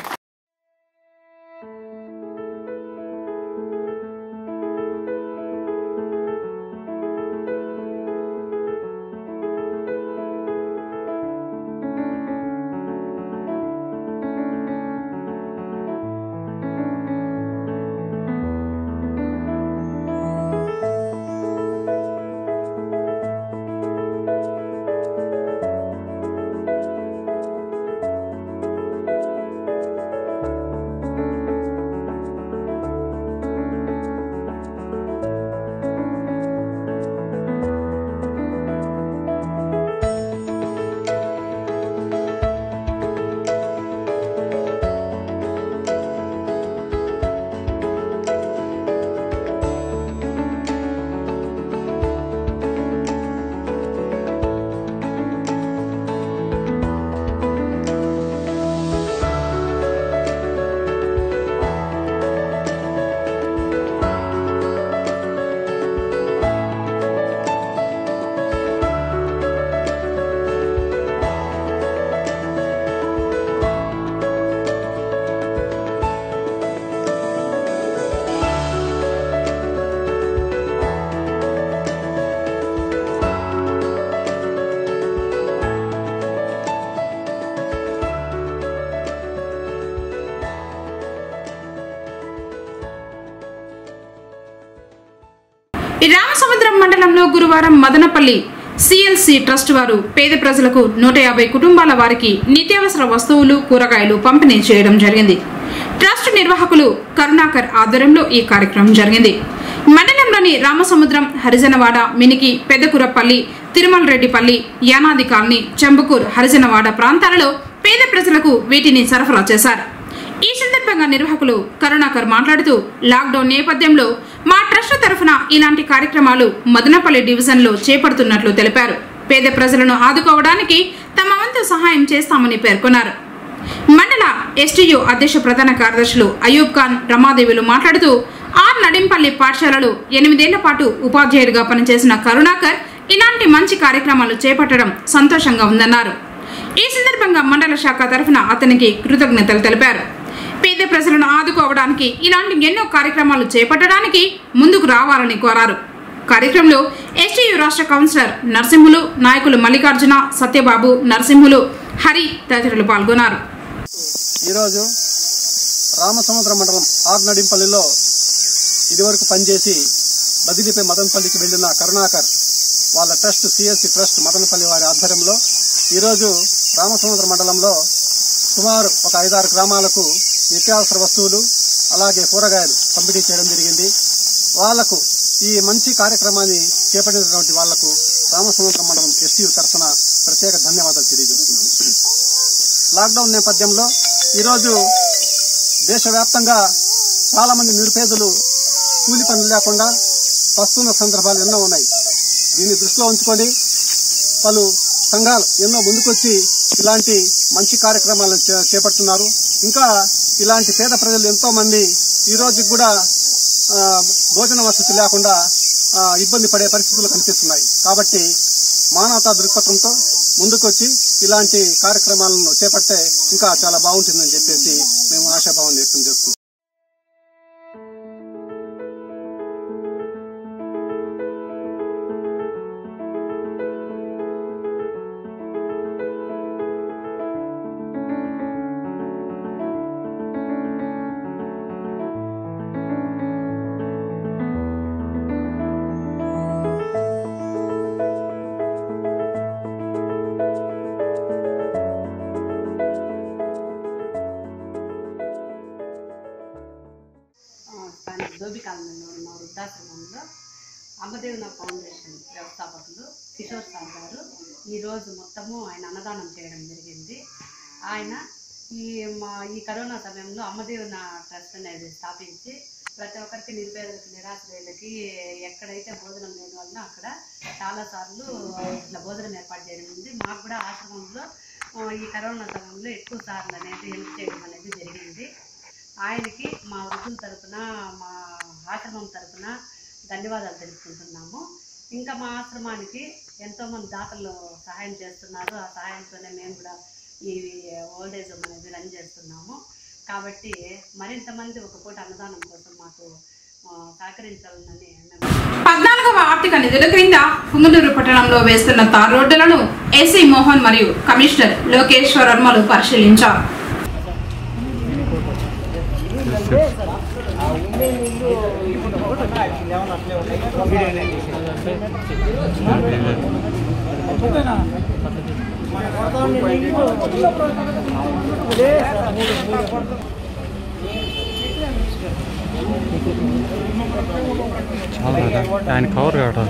రామసముద్రం మండలంలో గురువారం మదనపల్లి సిఎల్సి ట్రస్ట్ వారు పేద ప్రజలకు నూట యాభై కుటుంబాల వారికి నిత్యావసర వస్తువులు, కూరగాయలు పంపిణీ చేయడం జరిగింది. ట్రస్ట్ నిర్వాహకులు కరుణాకర్ ఆధ్వర్యంలో ఈ కార్యక్రమం జరిగింది. మండలంలోని రామసముద్రం, హరిజనవాడ, మినికి, పెద్దకురపల్లి, తిరుమల రెడ్డిపల్లి, యానాది కాలనీ, చెంబకూర్, హరిజనవాడ ప్రాంతాలలో పేద ప్రజలకు వీటిని సరఫరా చేశారు. ఈ సందర్భంగా నిర్వాహకులు కరుణాకర్ మాట్లాడుతూ లాక్డౌన్ నేపథ్యంలో మా ట్రస్ట్ తరఫున ఇలాంటి కార్యక్రమాలు మదనపల్లి డివిజన్ లో చేపడుతున్నట్లు తెలిపారు. పేద ప్రజలను ఆదుకోవడానికి తమ వంతు సహాయం చేస్తామని పేర్కొన్నారు. మండల ఎస్టీయూ అధ్యక్ష ప్రధాన కార్యదర్శులు అయూబ్ ఖాన్, రమాదేవులు మాట్లాడుతూ ఆర్ నడింపల్లి పాఠశాలలో ఎనిమిదేళ్ల పాటు ఉపాధ్యాయుడిగా పనిచేసిన కరుణాకర్ ఇలాంటి మంచి కార్యక్రమాలు చేపట్టడం సంతోషంగా ఉందన్నారు. ఈ సందర్భంగా మండల శాఖ తరఫున అతనికి కృతజ్ఞతలు తెలిపారు. పేద ప్రజలను ఆదుకోవడానికి ఇలాంటి ఎన్నో కార్యక్రమాలు చేపట్టడానికి ముందుకు రావాలని కోరారు. కార్యక్రమంలో ఎస్టీయూ రాష్ట్ర కౌన్సిలర్ నరసింహులు, నాయకులు మల్లికార్జున, సత్యబాబు, నరసింహులు, హరి తదితరులు పాల్గొన్నారు. ఈరోజు రామసముద్ర మండలం ఆర్ నడింపల్లిలో ఇదివరకు పనిచేసి బదిలీపై మదనపల్లికి వెళ్లిన కరుణాకర్ వాళ్ళ ట్రస్ట్ సిఎస్సి ట్రస్ట్ మదనపల్లి వారి ఆధ్వర్యంలో ఈరోజు రామసముద్ర మండలంలో సుమారు ఒక ఐదారు గ్రామాలకు నిత్యావసర వస్తువులు అలాగే కూరగాయలు పంపిణీ చేయడం జరిగింది. వాళ్లకు ఈ మంచి కార్యక్రమాన్ని చేపట్టినటువంటి వాళ్లకు రామసముద్ర మండలం ఎస్టీయూ తరఫున ప్రత్యేక ధన్యవాదాలు తెలియజేస్తున్నాను. లాక్డౌన్ నేపథ్యంలో ఈరోజు దేశవ్యాప్తంగా చాలా మంది నిరుపేదలు కూలి పనులు లేకుండా వస్తున్న సందర్భాలు ఎన్నో ఉన్నాయి. దీన్ని దృష్టిలో ఉంచుకొని పలు సంఘాలు ఎన్నో ముందుకొచ్చి ఇలాంటి మంచి కార్యక్రమాలను చేపడుతున్నారు. ఇంకా ఇలాంటి పేద ప్రజలు ఎంతో మంది ఈ రోజు కూడా భోజన వసతి లేకుండా ఇబ్బంది పడే పరిస్థితులు కనిపిస్తున్నాయి. కాబట్టి మానవతా దృక్పథంతో ముందుకొచ్చి ఇలాంటి కార్యక్రమాలను చేపడితే ఇంకా చాలా బాగుంటుందని చెప్పేసి మేము ఆశాభావం వ్యక్తం చేస్తున్నాం. అమ్మదేవున ఫౌండేషన్ వ్యవస్థాపకులు కిషోర్ సార్ గారు ఈరోజు మొత్తము ఆయన అన్నదానం చేయడం జరిగింది. ఆయన ఈ మా ఈ కరోనా సమయంలో అమ్మదేవున ట్రస్ట్ అనేది స్థాపించి ప్రతి ఒక్కరికి నిరుపేదలకు నిరాశ్రయులకి ఎక్కడైతే భోజనం లేని వాళ్ళనో అక్కడ చాలాసార్లు ఇట్లా భోజనం ఏర్పాటు చేయడం ఉంది. మాకు కూడా ఆశ్రమంలో ఈ కరోనా సమయంలో ఎక్కువ సార్లు అనేది హెల్ప్ చేయడం అనేది జరిగింది. ఆయనకి మా వృద్ధుల తరఫున మా ఆశ్రమం తరఫున ధన్యవాదాలు తెలుపుకుంటున్నాము. ఇంకా మా ఆశ్రమానికి ఎంతోమంది దాతలు సహాయం చేస్తున్నారు. ఆ సహాయంతోనే మేము కూడా ఈ ఓల్డ్ ఏజ్ హోమ్ అనేది రన్ చేస్తున్నాము. కాబట్టి మరింత మంది ఒక పూట అన్నదానం కోసం మాకు సహకరించాలని పద్నాలుగవ ఆర్థిక నిధుల క్రింద పుంగనూరు పట్టణంలో వేస్తున్న తార్ రోడ్డులను ఎస్ఐ మోహన్ మరియు కమిషనర్ లోకేశ్వర్ వర్మలు పరిశీలించారు. ఆయన కవర్ కావడం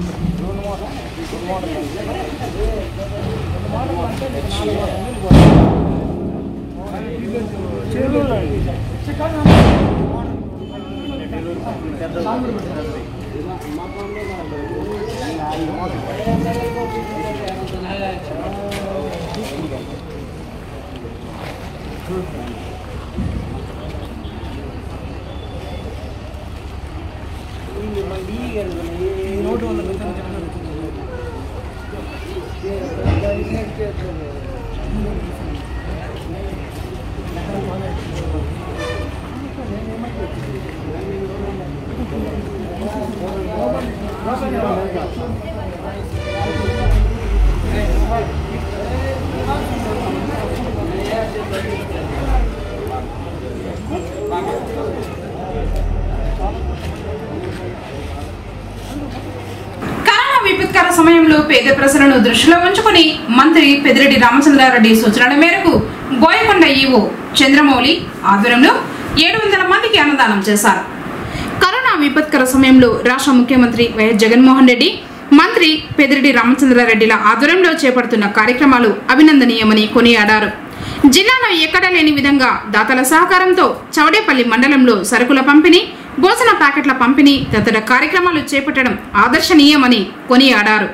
విపత్కర సమయంలో పేద ప్రజలను దృష్టిలో ఉంచుకుని మంత్రి పెద్దిరెడ్డి రామచంద్రారెడ్డి సూచనల మేరకు బోయకొండ ఈవో చంద్రమౌళి ఆధ్వర్యంలో ఏడు వందల మందికి అన్నదానం చేశారు. కరోనా విపత్కర సమయంలో రాష్ట్ర ముఖ్యమంత్రి వైఎస్ జగన్మోహన్ రెడ్డి, మంత్రి పెద్దిరెడ్డి రామచంద్రారెడ్డిల ఆధ్వర్యంలో చేపడుతున్న కార్యక్రమాలు అభినందనీయమని కొనియాడారు. జిల్లాలో ఎక్కడా లేని విధంగా దాతల సహకారంతో చౌడేపల్లి మండలంలో సరుకుల పంపిణీ, భోజన ప్యాకెట్ల పంపిణీ తదితర కార్యక్రమాలు చేపట్టడం ఆదర్శనీయమని కొనియాడారు.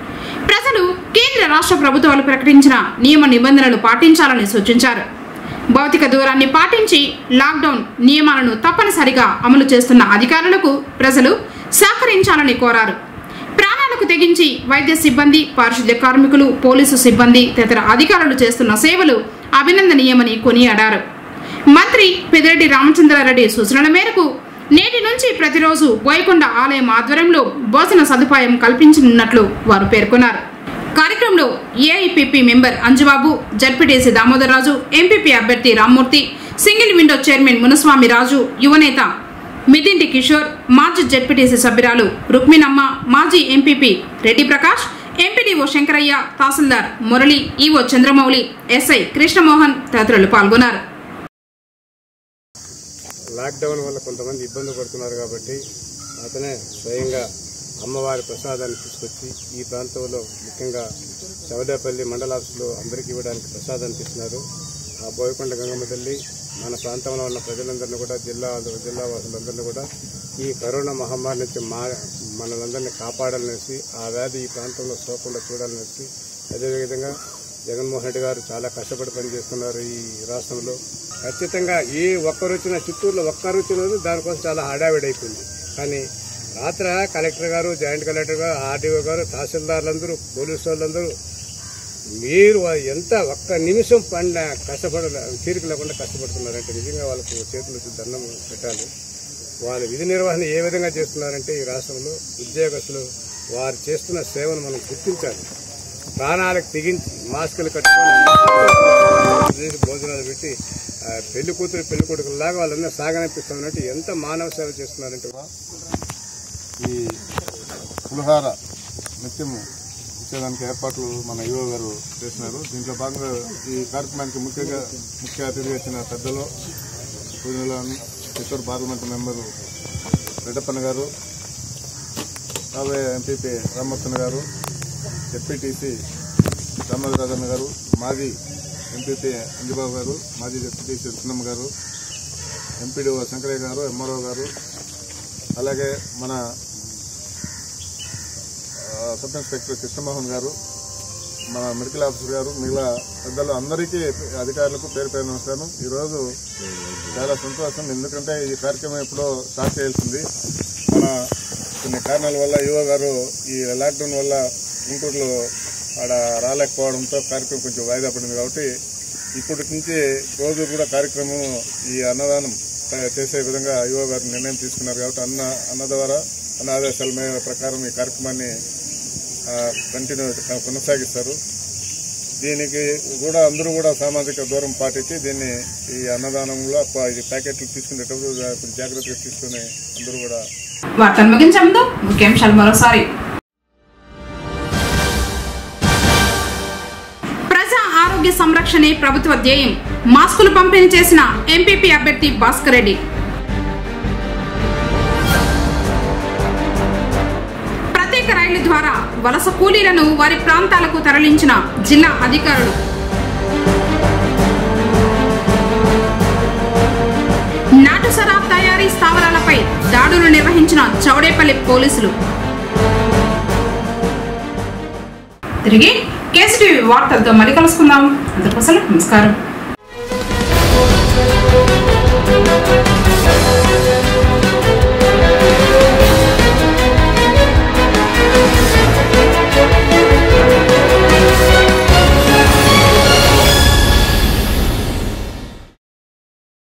ప్రజలు కేంద్ర రాష్ట్ర ప్రభుత్వాలు ప్రకటించిన నియమ నిబంధనలు పాటించాలని సూచించారు. భౌతిక దూరాన్ని పాటించి లాక్డౌన్ నియమాలను తప్పనిసరిగా అమలు చేస్తున్న అధికారులకు ప్రజలు సహకరించాలని కోరారు. ప్రాణాలకు తెగించి వైద్య సిబ్బంది, పారిశుద్ధ్య కార్మికులు, పోలీసు సిబ్బంది తదితర అధికారులు చేస్తున్న సేవలు అభినందనీయమని కొనియాడారు. మంత్రి పెద్దిరెడ్డి రామచంద్రారెడ్డి సూచనల మేరకు నేటి నుంచి ప్రతిరోజు బోయకొండ ఆలయం ఆధ్వర్యంలో భోజన సదుపాయం కల్పించనున్నట్లు వారు పేర్కొన్నారు. కార్యక్రమంలో AIPP member Anjubabu, ZPTC Damodar Raju, MPP అభ్యర్థి Rammurthy, single window chairman Munaswamy Raju, యువనేత మిదింటి కిషోర్, మాజీ జడ్పీటీసీ సభ్యురాలు రుక్మిణమ్మ, మాజీ ఎంపీపీ రెడ్డి ప్రకాష్, ఎంపీడీఓ శంకరయ్య, తహసీల్దార్ మురళి, ఈవో చంద్రమౌళి, ఎస్ఐ కృష్ణమోహన్ తదితరులు పాల్గొన్నారు. లాక్డౌన్ వల్ల కొంతమంది ఇబ్బంది పడుతున్నారు కాబట్టి అతనే స్వయంగా అమ్మవారి ప్రసాదాన్ని తీసుకొచ్చి ఈ ప్రాంతంలో ముఖ్యంగా చౌడేపల్లి మండల ఆఫీసులో అందరికీ ఇవ్వడానికి ప్రసాదాన్ని తీస్తున్నారు. ఆ బోయకొండ గంగమ్మ తల్లి మన ప్రాంతంలో ఉన్న ప్రజలందరినీ కూడా, జిల్లా జిల్లా వాసులందరినీ కూడా ఈ కరోనా మహమ్మారి నుంచి మా మనలందరినీ కాపాడాలనేసి, ఆ వ్యాధి ఈ ప్రాంతంలో సోకుండా చూడాలనేసి, అదేవిధంగా జగన్మోహన్ రెడ్డి గారు చాలా కష్టపడి పనిచేస్తున్నారు ఈ రాష్ట్రంలో. ఖచ్చితంగా ఏ ఒక్కరు వచ్చినా, చిత్తూరులో ఒక్కరు వచ్చిన దానికోసం చాలా హడావిడి అయిపోయింది. కానీ రాత్ర కలెక్టర్ గారు, జాయింట్ కలెక్టర్ గారు, ఆర్డీఓ గారు, తహసీల్దార్లందరూ, పోలీసు వాళ్ళందరూ మీరు ఎంత ఒక్క నిమిషం పండ కష్టపడ తీరిక లేకుండా కష్టపడుతున్నారంటే నిజంగా వాళ్ళకు చేతులు దండం పెట్టాలి. వాళ్ళ విధి నిర్వహణ ఏ విధంగా చేస్తున్నారంటే ఈ రాష్ట్రంలో ఉద్యోగస్తులు వారు చేస్తున్న సేవను మనం గుర్తించాలి. ప్రాణాలకు తెగించి మాస్కులు కట్టుకొని భోజనాలు పెట్టి పెళ్లి కూతురు పెళ్లి కొడుకులాగా వాళ్ళందరూ సాగనిపిస్తున్నట్టు ఎంత మానవ సేవ చేస్తున్నారంటే ఈ పులిహార నిత్యం ఇచ్చేదానికి ఏర్పాట్లు మన యువ గారు చేస్తున్నారు. దీంట్లో భాగంగా ఈ కార్యక్రమానికి ముఖ్యంగా ముఖ్య అతిథిగా వచ్చిన పెద్దలు పూజల చిత్తూరు పార్లమెంట్ మెంబరు రెడ్డప్పన్న గారు, రాబోయే ఎంపీపీ రామ్మోహన్ గారు, జెడ్పీటీసీ రామరాజన్న గారు, మాజీ ఎంపీపీ అంజబాబు గారు, మాజీ జెడ్పీటీసీ రత్నమ్మ గారు, ఎంపీడీఓ శంకరయ్య గారు, ఎంఆర్ఓ గారు, అలాగే మన సబ్ ఇన్స్పెక్టర్ కృష్ణమోహన్ గారు, మన మెడికల్ ఆఫీసర్ గారు, మిగతా పెద్దలు అందరికీ అధికారులకు పేరు పేరు నమస్కారం. ఈరోజు చాలా సంతోషం, ఎందుకంటే ఈ కార్యక్రమం ఎప్పుడో స్టార్ట్ చేయాల్సింది. మన కొన్ని కారణాల వల్ల యువ గారు ఈ లాక్డౌన్ వల్ల గుంటూరులో ఆడ రాలేకపోవడంతో కార్యక్రమం కొంచెం వాయిదా పడింది. కాబట్టి ఇప్పటి నుంచి రోజు కూడా కార్యక్రమం ఈ అన్నదానం చేసే విధంగా యువ గారు నిర్ణయం తీసుకున్నారు. కాబట్టి అన్న అన్న ద్వారా అన్న ఆదేశాల మీద ప్రకారం ఈ కార్యక్రమాన్ని కంటిన్యూ కొనసాగిస్తారు. దీనికి కూడా అందరూ కూడా సామాజిక దూరం పాటించి దీన్ని ఈ అన్నదానంలో ఇది ప్యాకెట్లు తీసుకునేటప్పుడు కొంచెం జాగ్రత్తగా తీసుకుని అందరూ కూడా. వార్తలు ముగించే ముందు ముఖ్యాంశాలు మరోసారి. ప్రజా ఆరోగ్య సంరక్షణే ప్రభుత్వ ధ్యేయం. మాస్కులు పంపిణీ చేసిన ఎంపీపీ అభ్యర్థి భాస్కర్ రెడ్డి. ప్రత్యేక రైలు ద్వారా వలస కూలీలను వారి ప్రాంతాలకు తరలించిన జిల్లా అధికారులు. నాటు సరాబ్ తయారీ స్థావరాలపై దాడులు నిర్వహించిన చౌడేపల్లి పోలీసులు. తిరిగి కేసీటీవీ వార్తలతో మళ్ళీ కలుసుకుందాం. అందుకోసం నమస్కారం.